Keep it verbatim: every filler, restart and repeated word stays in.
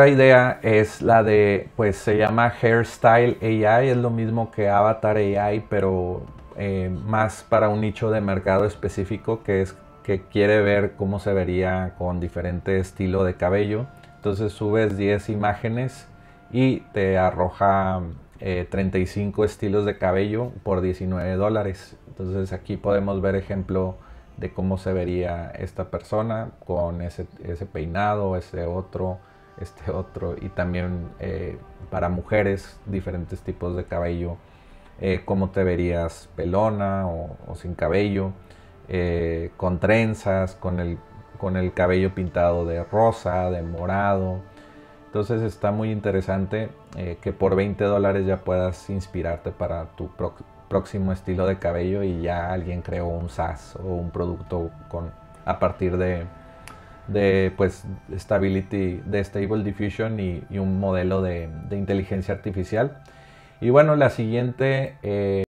Otra idea es la de, pues se llama Hairstyle A I, es lo mismo que Avatar A I, pero eh, más para un nicho de mercado específico que es que quiere ver cómo se vería con diferente estilo de cabello. Entonces subes diez imágenes y te arroja eh, treinta y cinco estilos de cabello por diecinueve dólares. Entonces aquí podemos ver ejemplo de cómo se vería esta persona con ese, ese peinado, ese otro, este otro, y también eh, para mujeres diferentes tipos de cabello, eh, cómo te verías pelona o, o sin cabello, eh, con trenzas, con el, con el cabello pintado de rosa, de morado. Entonces está muy interesante eh, que por veinte dólares ya puedas inspirarte para tu pro próximo estilo de cabello y ya alguien creó un SaaS o un producto con, a partir de, de pues Stability, de Stable Diffusion y, y un modelo de, de inteligencia artificial. Y bueno, la siguiente... Eh,